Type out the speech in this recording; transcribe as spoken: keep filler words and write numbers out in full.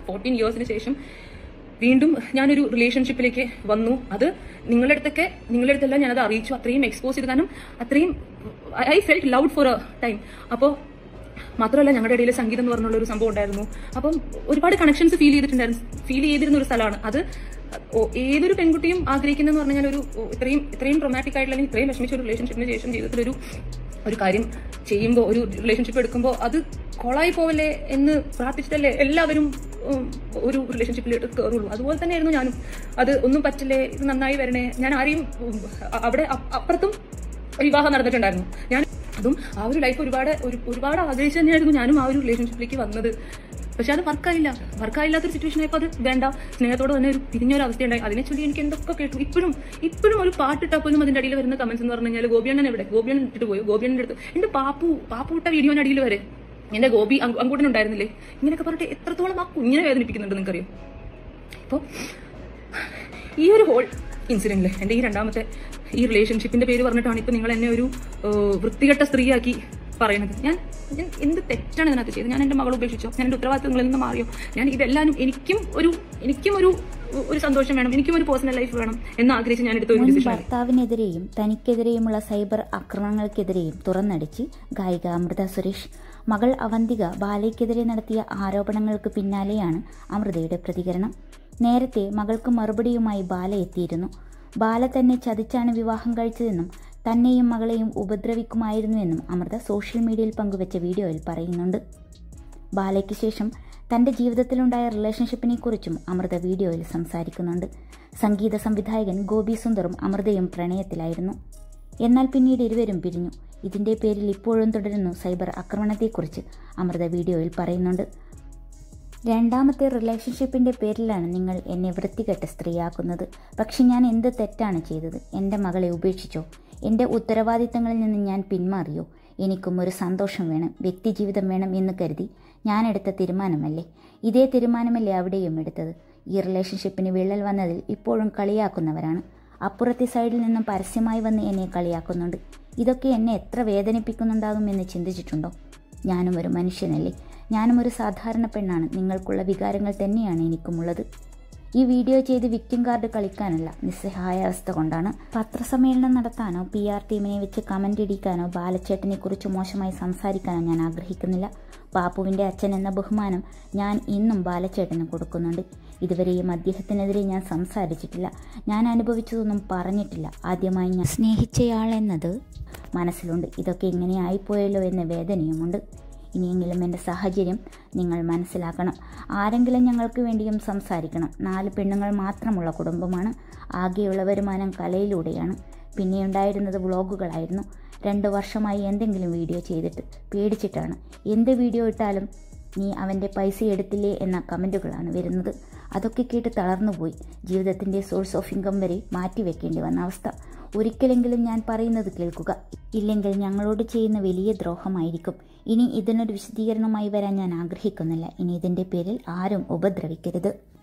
Fourteen ഇയേഴ്സിന് ശേഷം വീണ്ടും ഞാനൊരു റിലേഷൻഷിപ്പിലേക്ക് വന്നു. അത് നിങ്ങളുടെ അടുത്തൊക്കെ നിങ്ങളുടെ അടുത്തെല്ലാം ഞാനത് അറിയിച്ചു, അത്രയും എക്സ്പോസ് ചെയ്തു. കാരണം അത്രയും I felt loud for a time. അപ്പോൾ മാത്രമല്ല ഞങ്ങളുടെ ഇടയിൽ സംഗീതം എന്ന് പറഞ്ഞുള്ള ഒരു സംഭവം ഉണ്ടായിരുന്നു. അപ്പം ഒരുപാട് കണക്ഷൻസ് ഫീൽ ചെയ്തിട്ടുണ്ടായിരുന്നു ഫീൽ ചെയ്തിരുന്ന ഒരു സ്ഥലമാണ് അത്. ഏതൊരു പെൺകുട്ടിയും ആഗ്രഹിക്കുന്നതെന്ന് പറഞ്ഞാൽ ഒരു ഇത്രയും ഇത്രയും ട്രോമാറ്റിക് ആയിട്ടുള്ള അല്ലെങ്കിൽ ഇത്രയും വിഷമിച്ച ഒരു റിലേഷൻഷിപ്പിന് ശേഷം ജീവിതത്തിലൊരു ഒരു കാര്യം ചെയ്യുമ്പോൾ, ഒരു റിലേഷൻഷിപ്പ് എടുക്കുമ്പോൾ അത് കൊളായി പോവല്ലേ എന്ന് പ്രാർത്ഥിച്ചിട്ടല്ലേ എല്ലാവരും ഒരു റിലേഷൻഷിപ്പിലേക്ക് കയറുള്ളൂ. അതുപോലെ തന്നെയായിരുന്നു ഞാനും. അത് ഒന്നും പറ്റില്ലേ, ഇത് നന്നായി വരണേ. ഞാൻ ആരെയും അവിടെ അപ്പുറത്തും വിവാഹം നടന്നിട്ടുണ്ടായിരുന്നു. ഞാൻ അതും ആ ഒരു ലൈഫ് ഒരുപാട് ഒരുപാട് ആഗ്രഹിച്ചു തന്നെയായിരുന്നു ഞാനും ആ ഒരു റിലേഷൻഷിപ്പിലേക്ക് വന്നത്. പക്ഷെ അത് വർക്കായില്ല. വർക്കായില്ലാത്തൊരു സിറ്റുവേഷൻ ആയപ്പോൾ അത് വേണ്ട, സ്നേഹത്തോട് തന്നെ ഒരു പിരിഞ്ഞൊരു അവസ്ഥയുണ്ടായി. അതിനെ ചൊല്ലി എനിക്ക് എന്തൊക്കെ കേട്ടു. ഇപ്പോഴും ഇപ്പോഴും ഒരു പാട്ടിട്ടാൽ പോലും അതിന്റെ അടിയിൽ വരുന്ന കമന്റ്സ് എന്ന് പറഞ്ഞു കഴിഞ്ഞാൽ ഗോപിയണ്ണൻ എവിടെ, ഗോപിയണ്ണൻ ഇട്ടിട്ട് പോയോ, ഗോപിയണ്ണന്റെ അടുത്ത് എന്റെ പാപ്പു പാപ്പു ഇട്ട വീഡിയോന്റെ അടിയിൽ വരെ എന്റെ ഗോപി അങ്കൂട്ടൻ ഉണ്ടായിരുന്നില്ലേ, ഇങ്ങനെയൊക്കെ പറഞ്ഞിട്ട് എത്രത്തോളം ആ കുഞ്ഞിനെ വേദനിപ്പിക്കുന്നുണ്ട് നിങ്ങൾക്കറിയോ. അപ്പോൾ ഈ ഒരു ഹോൾ ഇൻസിഡന്റില് എന്റെ ഈ രണ്ടാമത്തെ ഈ റിലേഷൻഷിപ്പിന്റെ പേര് പറഞ്ഞിട്ടാണ് ഇപ്പൊ നിങ്ങൾ എന്നെ ഒരു വൃത്തികെട്ട സ്ത്രീയാക്കി പറയുന്നത്. ഞാൻ ഞാൻ എന്ത് തെറ്റാണ് ഇതിനകത്ത് ചെയ്തത്? ഞാൻ എന്റെ മകളെ ഉപേക്ഷിച്ചോ? ഞാൻ എന്റെ ഉത്തരവാദിത്തങ്ങളിൽ നിന്ന് മാറിയോ? ഞാൻ ഇതെല്ലാം എനിക്കും ഒരു എനിക്കും ഒരു ഒരു സന്തോഷം വേണം, എനിക്കും ഒരു പേഴ്സണൽ ലൈഫ് വേണം എന്ന് ആഗ്രഹിച്ച് ഞാൻ എടുത്ത ഒരു ഡിസിഷൻ. ഭർത്താവിനെതിരെയും തനിക്കെതിരെയുമുള്ള സൈബർ ആക്രമണങ്ങൾക്കെതിരെയും തുറന്നടിച്ച് ഗായിക അമൃത സുരേഷ്. മകൾ അവന്തിക ബാലയ്ക്കെതിരെ നടത്തിയ ആരോപണങ്ങൾക്ക് പിന്നാലെയാണ് അമൃതയുടെ പ്രതികരണം. നേരത്തെ മകൾക്ക് മറുപടിയുമായി ബാല എത്തിയിരുന്നു. ബാല തന്നെ ചതിച്ചാണ് വിവാഹം കഴിച്ചതെന്നും തന്നെയും മകളെയും ഉപദ്രവിക്കുമായിരുന്നുവെന്നും അമൃത സോഷ്യൽ മീഡിയയിൽ പങ്കുവച്ച വീഡിയോയിൽ പറയുന്നുണ്ട്. ബാലയ്ക്ക് ശേഷം തന്റെ ജീവിതത്തിലുണ്ടായ റിലേഷൻഷിപ്പിനെ കുറിച്ചും അമൃത വീഡിയോയിൽ സംസാരിക്കുന്നുണ്ട്. സംഗീത സംവിധായകൻ ഗോപി സുന്ദറും അമൃതയും പ്രണയത്തിലായിരുന്നു. എന്നാൽ പിന്നീട് ഇരുവരും പിരിഞ്ഞു. ഇതിന്റെ പേരിൽ ഇപ്പോഴും തുടരുന്നു സൈബർ ആക്രമണത്തെക്കുറിച്ച് അമൃത വീഡിയോയിൽ പറയുന്നുണ്ട്. രണ്ടാമത്തെ റിലേഷൻഷിപ്പിന്റെ പേരിലാണ് നിങ്ങൾ എന്നെ വൃത്തികെട്ട സ്ത്രീയാക്കുന്നത്. പക്ഷെ ഞാൻ എന്ത് തെറ്റാണ് ചെയ്തത്? എൻ്റെ മകളെ ഉപേക്ഷിച്ചോ? എൻ്റെ ഉത്തരവാദിത്തങ്ങളിൽ നിന്ന് ഞാൻ പിന്മാറിയോ? എനിക്കും ഒരു സന്തോഷം വേണം, വ്യക്തിജീവിതം വേണം എന്ന് കരുതി ഞാനെടുത്ത തീരുമാനമല്ലേ? ഇതേ തീരുമാനമല്ലേ അവിടെയും എടുത്തത്? ഈ റിലേഷൻഷിപ്പിന് വിള്ളൽ വന്നതിൽ ഇപ്പോഴും കളിയാക്കുന്നവരാണ്. അപ്പുറത്തെ സൈഡിൽ നിന്നും പരസ്യമായി വന്ന് എന്നെ കളിയാക്കുന്നുണ്ട്. ഇതൊക്കെ എന്നെ എത്ര വേദനിപ്പിക്കുന്നുണ്ടാകുമെന്ന് ചിന്തിച്ചിട്ടുണ്ടോ? ഞാനും ഒരു മനുഷ്യനല്ലേ, ഞാനും ഒരു സാധാരണ പെണ്ണാണ്. നിങ്ങൾക്കുള്ള വികാരങ്ങൾ തന്നെയാണ് എനിക്കുമുള്ളത്. ഈ വീഡിയോ ചെയ്ത് വിക്ടിം കാർഡ് കളിക്കാനല്ല, നിസ്സഹായാവസ്ഥ കൊണ്ടാണ്. പത്രസമ്മേളനം നടത്താനോ പി ആർ ടീമിനെ വെച്ച് കമന്റ് ഇടിക്കാനോ ബാലച്ചേട്ടനെ കുറിച്ച് മോശമായി സംസാരിക്കാനോ ഞാൻ ആഗ്രഹിക്കുന്നില്ല. പാപ്പുവിന്റെ അച്ഛൻ എന്ന ബഹുമാനം ഞാൻ ഇന്നും ബാലച്ചേട്ടന് കൊടുക്കുന്നുണ്ട്. ഇതുവരെയും അദ്ദേഹത്തിനെതിരെ ഞാൻ സംസാരിച്ചിട്ടില്ല, ഞാൻ അനുഭവിച്ചതൊന്നും പറഞ്ഞിട്ടില്ല. ആദ്യമായി ഞാൻ സ്നേഹിച്ചയാളെന്നത് മനസ്സിലുണ്ട്. ഇതൊക്കെ ഇങ്ങനെ ആയിപ്പോയല്ലോ എന്ന വേദനയുമുണ്ട്. ഇനിയെങ്കിലും എൻ്റെ സാഹചര്യം നിങ്ങൾ മനസ്സിലാക്കണം. ആരെങ്കിലും ഞങ്ങൾക്ക് വേണ്ടിയും സംസാരിക്കണം. നാല് പെണ്ണുങ്ങൾ മാത്രമുള്ള കുടുംബമാണ്. ആകെയുള്ള വരുമാനം കലയിലൂടെയാണ്. പിന്നെ ഉണ്ടായിരുന്നത് വ്ളോഗുകളായിരുന്നു. രണ്ട് വർഷമായി എന്തെങ്കിലും വീഡിയോ ചെയ്തിട്ട് പേടിച്ചിട്ടാണ്. എന്ത് വീഡിയോ ഇട്ടാലും നീ അവൻ്റെ പൈസ എടുത്തില്ലേ എന്ന കമൻറ്റുകളാണ് വരുന്നത്. അതൊക്കെ കേട്ട് തളർന്നുപോയി. ജീവിതത്തിൻ്റെ സോഴ്സ് ഓഫ് ഇൻകം വരെ മാറ്റിവെക്കേണ്ടി വന്ന അവസ്ഥ. ഒരിക്കലെങ്കിലും ഞാൻ പറയുന്നത് കേൾക്കുക, ഇല്ലെങ്കിൽ ഞങ്ങളോട് ചെയ്യുന്ന വലിയ ദ്രോഹമായിരിക്കും. ഇനി ഇതിനൊരു വിശദീകരണമായി വരാൻ ഞാൻ ആഗ്രഹിക്കുന്നില്ല. ഇനി ഇതിൻ്റെ പേരിൽ ആരും ഉപദ്രവിക്കരുത്.